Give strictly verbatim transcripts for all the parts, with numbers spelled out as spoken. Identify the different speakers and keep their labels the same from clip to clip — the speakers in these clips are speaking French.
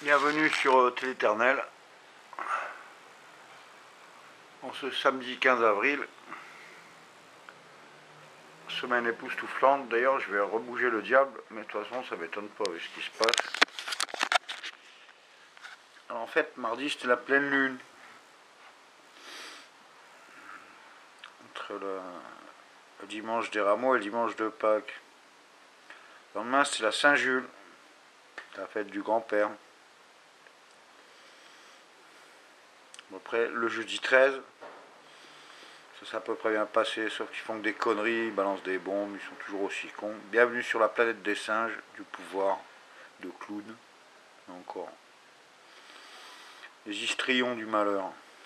Speaker 1: Bienvenue sur Téléternel, en ce samedi quinze avril, semaine époustouflante. D'ailleurs, je vais rebouger le diable, mais de toute façon, ça m'étonne pas avec ce qui se passe. Alors, en fait, mardi, c'était la pleine lune. Entre le, le dimanche des Rameaux et le dimanche de Pâques. Le lendemain, c'était la Saint-Jules, la fête du grand-père. Après, le jeudi treize, ça s'est à peu près bien passé, sauf qu'ils font que des conneries, ils balancent des bombes, ils sont toujours aussi cons. Bienvenue sur la planète des singes, du pouvoir, de clown, et encore. Les histrions du malheur.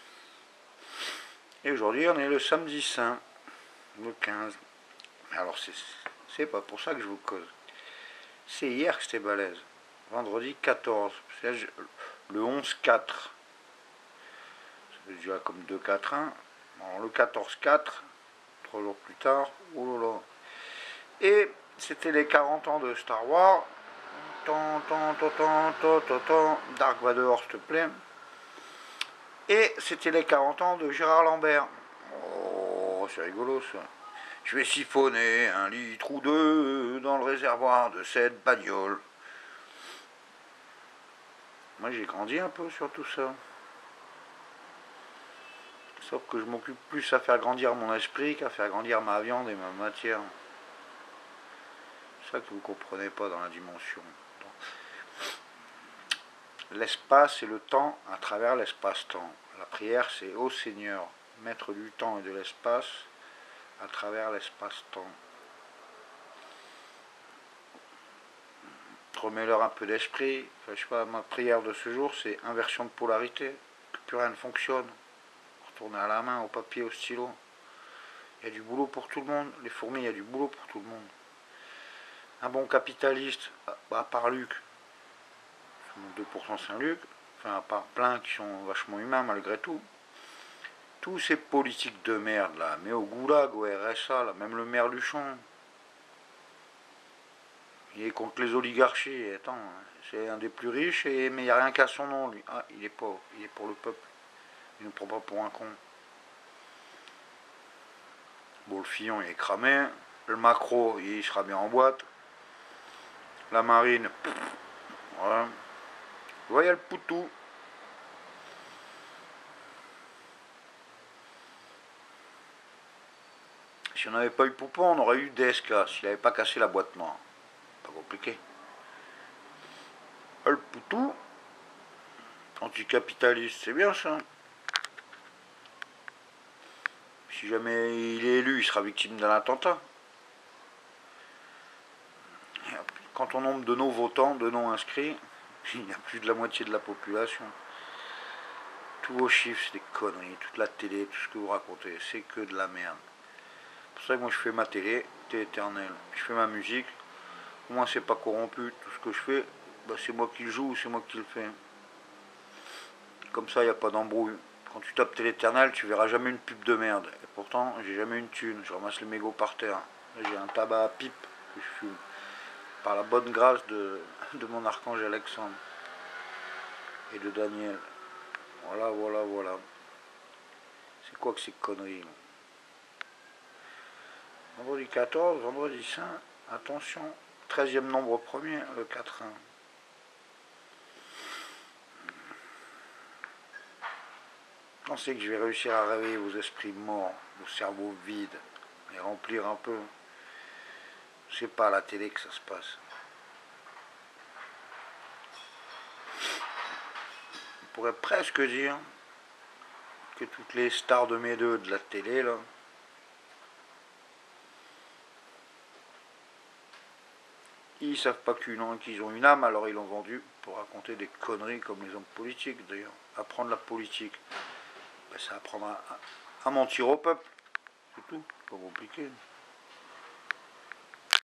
Speaker 1: Et aujourd'hui, on est le samedi saint, le quinze. Alors, c'est pas pour ça que je vous cause. C'est hier que c'était balèze. Vendredi quatorze. Le onze quatre. Ça fait déjà comme deux quatre un. Alors, le quatorze quatre, trois jours plus tard. Oh là là. Et c'était les quarante ans de Star Wars. Tant, tant, tant, tant, tant, tant, tant. Dark Vador, s'il te plaît. Et c'était les quarante ans de Gérard Lambert. Oh, c'est rigolo ça. Je vais siphonner un litre ou deux dans le réservoir de cette bagnole. Moi, j'ai grandi un peu sur tout ça. Sauf que je m'occupe plus à faire grandir mon esprit qu'à faire grandir ma viande et ma matière. C'est ça que vous ne comprenez pas dans la dimension. L'espace et le temps à travers l'espace-temps. La prière, c'est ô Seigneur, maître du temps et de l'espace, à travers l'espace-temps. Remets-leur un peu d'esprit. Enfin, je sais pas, ma prière de ce jour, c'est inversion de polarité, que plus rien ne fonctionne. Retourner à la main, au papier, au stylo. Il y a du boulot pour tout le monde. Les fourmis, il y a du boulot pour tout le monde. Un bon capitaliste, à part Luc, deux pour cent Saint-Luc, enfin à part plein qui sont vachement humains malgré tout. Tous ces politiques de merde là, mais au goulag, au R S A, là, même le maire Luchon, il est contre les oligarchies. Attends, c'est un des plus riches, et, mais il n'y a rien qu'à son nom, lui. Ah, il est pauvre, il est pour le peuple. Il ne prend pas pour un con. Bon, le Fillon, il est cramé. Le Macro, il sera bien en boîte. La Marine, pff, voilà. Vous voyez le Poutou. Si on n'avait pas eu Poupon, on aurait eu D S K, s'il n'avait pas cassé la boîte noire. Pas compliqué. Le Poutou, anticapitaliste, c'est bien ça. Si jamais il est élu, il sera victime d'un attentat. Quand on nombre de nos votants, de non inscrits, il y a plus de la moitié de la population. Tous vos chiffres, c'est des conneries. Toute la télé, tout ce que vous racontez, c'est que de la merde. C'est pour ça que moi je fais ma télé, Téléternel. Je fais ma musique. Au moins c'est pas corrompu. Tout ce que je fais, bah, c'est moi qui le joue, c'est moi qui le fais. Comme ça, il n'y a pas d'embrouille. Quand tu tapes Téléternel, tu verras jamais une pub de merde. Et pourtant, j'ai jamais une thune. Je ramasse les mégots par terre. J'ai un tabac à pipe que je fume. Par la bonne grâce de, de mon archange Alexandre. Et de Daniel. Voilà, voilà, voilà. C'est quoi que ces conneries là? Vendredi quatorze, vendredi saint. Attention. treizième nombre premier, le quatre un. Pensez que je vais réussir à réveiller vos esprits morts, vos cerveaux vides, et remplir un peu. C'est pas à la télé que ça se passe. On pourrait presque dire que toutes les stars de mes deux de la télé, là, ils savent pas qu'ils ont une âme, alors ils l'ont vendu pour raconter des conneries comme les hommes politiques d'ailleurs. Apprendre la politique, ben, c'est apprendre à, à mentir au peuple, c'est tout, pas compliqué.